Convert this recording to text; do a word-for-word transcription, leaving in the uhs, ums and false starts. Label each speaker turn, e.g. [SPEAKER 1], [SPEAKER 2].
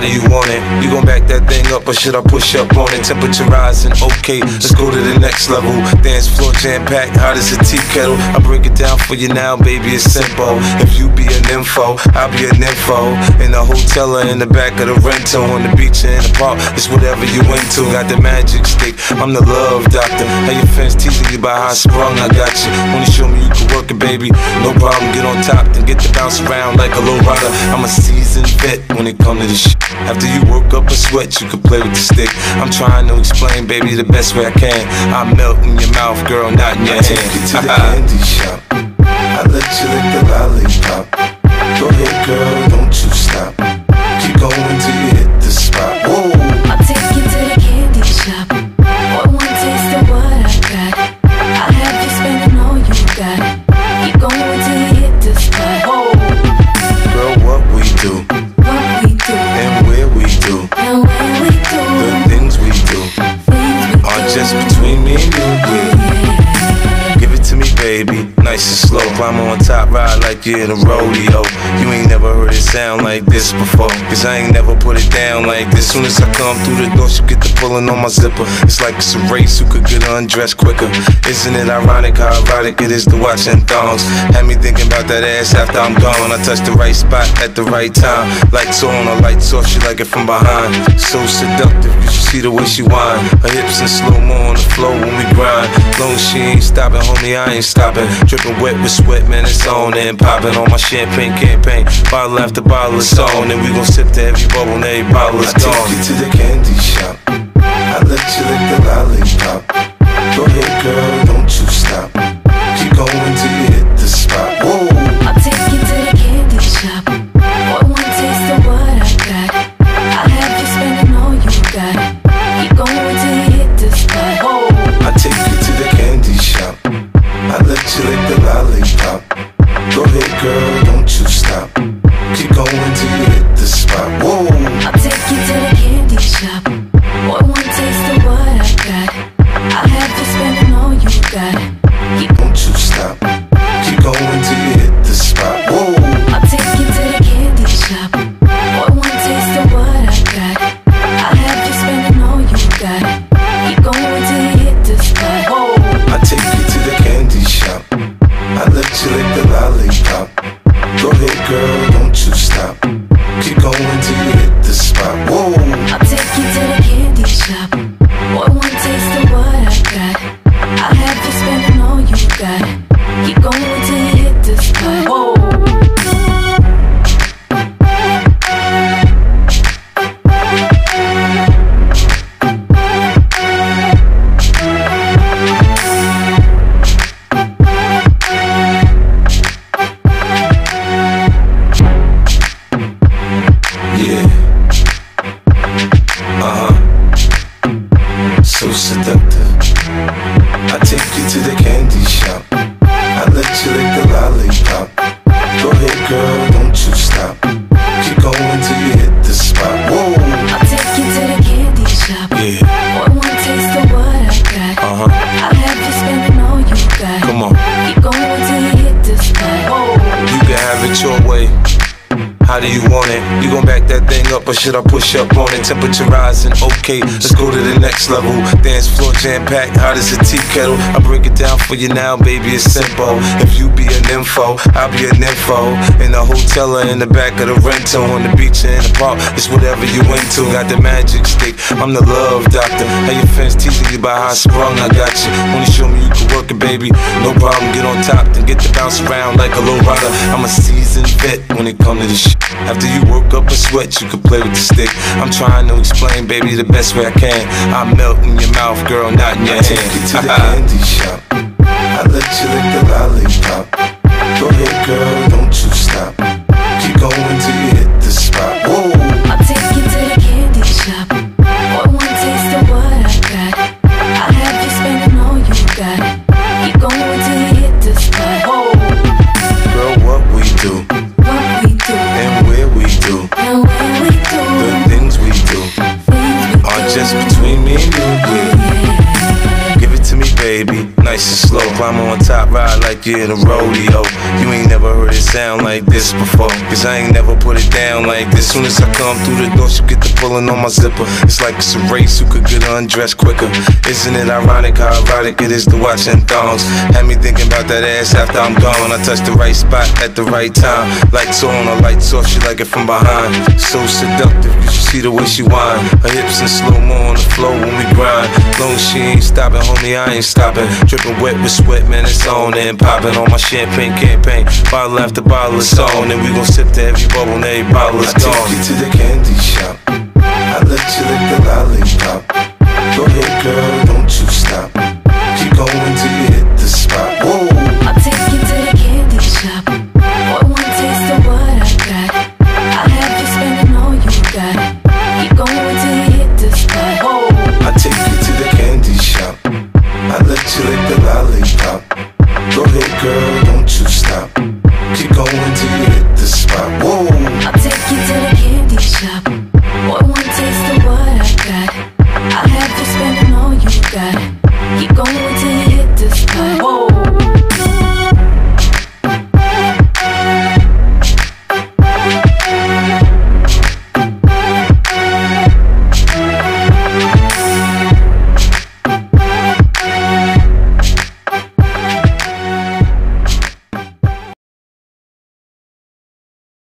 [SPEAKER 1] do you want it? You gon' back that thing up or should I push up on it? Temperature rising, okay, let's go to the next level. Dance floor jam-packed, hot as a tea kettle. I break it down for you now, baby, it's simple. If you be an info, I'll be an info. In the hotel or in the back of the rental, on the beach or in the park, it's whatever you into. Got the magic stick, I'm the love doctor. How your fans teasing you about how I sprung, I got you. Wanna show me you can work it, baby? No problem, get on top, then get to bounce around like a low rider. I'm a seasoned vet when it comes to this shit. After you work up a sweat, you can play with the stick. I'm trying to explain, baby, the best way I can. I melt in your mouth, girl, not in your
[SPEAKER 2] I
[SPEAKER 1] hand.
[SPEAKER 2] take you to the candy shop. I let you lick the lollipop. Go ahead, girl, don't you stop. Keep going till you hit the spot. Whoa.
[SPEAKER 3] I'll take you to the candy shop. For one taste of what I got, I'll have you spending all you got. Keep going till you hit the spot. Whoa.
[SPEAKER 2] Girl, what we do,
[SPEAKER 3] What we do,
[SPEAKER 2] and where we do,
[SPEAKER 3] and when we do,
[SPEAKER 2] the things we do
[SPEAKER 3] things we
[SPEAKER 2] are
[SPEAKER 3] do.
[SPEAKER 2] just between me and you, yeah. Give it to me, baby, nice and slow. Climb on top, ride like you're in a rodeo. You ain't never heard it sound like this before, cause I ain't never put it down like this. Soon as I come through the door, she get the pulling on my zipper. It's like it's a race, who could get undressed quicker. Isn't it ironic how erotic it is to watching thongs? Had me thinking about that ass after I'm gone. I touched the right spot at the right time. Lights on or lights off, she like it from behind. So seductive, you should see the way she whine. Her hips in slow-mo on the floor when we grind. Long as she ain't stopping, homie, I ain't stopping. Dripping wet with sweat, man, it's on and popping on my champagne campaign. Bottle after bottle, it's on, and we gon' sip to every bubble and every bottle is gone. I take you to the candy shop. I let you lick the lollipop. Go ahead, girl, don't you stop. Keep going till you hit the spot. Whoa.
[SPEAKER 3] I'll take you to the candy shop. For one taste of what I got, I'll have you spending all you got. Keep going till you hit the spot. Whoa.
[SPEAKER 2] I take you to the candy shop. I let you lick the lollipop. Go ahead, girl, don't you stop. Keep going till you hit the spot. Whoa.
[SPEAKER 3] I'll take you to the candy shop. For one taste of what I got, I'll have you spending all you got. Keep
[SPEAKER 2] Don't you stop. Keep going till you hit the spot. Whoa.
[SPEAKER 3] I'll take you to the candy shop. For one taste of what I got, I'll have you spending all you got. Keep going till you hit the spot. Whoa.
[SPEAKER 2] I take you to the candy shop. I let you lick the lollipop. Go ahead, girl, don't you stop. Keep going till you hit the spot. Whoa.
[SPEAKER 3] I'll take you to the candy shop. For one taste of what I got, I'll have you spending all you got. Keep going till you hit the spot. Whoa.
[SPEAKER 2] Yeah. Uh-huh. So seductive. I take you to the candy shop. I let you lick the lollipop. Go ahead, girl, don't you stop. Keep going till you hit the spot. Whoa.
[SPEAKER 3] I'll take you to the candy shop.
[SPEAKER 2] Yeah.
[SPEAKER 3] For one taste of what I got,
[SPEAKER 2] Uh-huh.
[SPEAKER 3] I'll have you spending all you got.
[SPEAKER 2] Come on.
[SPEAKER 3] Keep going till you hit the spot. Whoa.
[SPEAKER 1] You can have it your way. How do you want it? You gon' back that thing up or should I push up on it? Temperature rising, okay, let's go to the next level. Dance floor jam-packed, hot as a tea kettle. I break it down for you now, baby, it's simple. If you be an info, I'll be an info. In the hotel or in the back of the rental, on the beach or in the park, it's whatever you into. Got the magic stick, I'm the love doctor. How your fans teasing you about how I sprung, I got you. Wanna show me you can work it, baby? No problem, get on top, then get to bounce around like a low rider. I'm a seasoned vet when it comes to this shit. After you work up a sweat, you can play with the stick. I'm trying to explain, baby, the best way I can. I melt in your mouth, girl, not in your
[SPEAKER 2] I take you to
[SPEAKER 1] hand.
[SPEAKER 2] the candy shop. I let you lick the lollipop. Go ahead, girl, don't you stop. Keep going till you hit the spot. Whoa.
[SPEAKER 3] I'll take you to the candy shop. For one taste of what I got, I'll have you spending all you got. Keep going till you hit the spot. Whoa.
[SPEAKER 2] Girl, what we do,
[SPEAKER 3] What we do,
[SPEAKER 2] and where we do,
[SPEAKER 3] and when we do,
[SPEAKER 2] the things we do
[SPEAKER 3] things we
[SPEAKER 2] are
[SPEAKER 3] do.
[SPEAKER 2] just between me and you, yeah. Give it to me, baby, nice and slow. Climb on top, ride like you're in a rodeo. You ain't never heard it it sound like this before, cause I ain't never put it down like this. Soon as I come through the door, she get the pulling on my zipper. It's like it's a race, who could get undressed quicker. Isn't it ironic how erotic it is to watching thongs? Had me thinking about that ass after I'm gone. I touched the right spot at the right time. Lights on or lights off, she like it from behind. So seductive, you should see the way she whine. Her hips in slow-mo on the floor when we grind. Long as she ain't stopping, homie, I ain't stopping. Dripping wet with sweat, man, it's on and popping. On my champagne campaign, bottle after bottle is on. And we gon' sip to every bubble and every bottle is gone.
[SPEAKER 1] I take you to the candy shop, I let you lick the lollipop. Go ahead girl, don't you stop.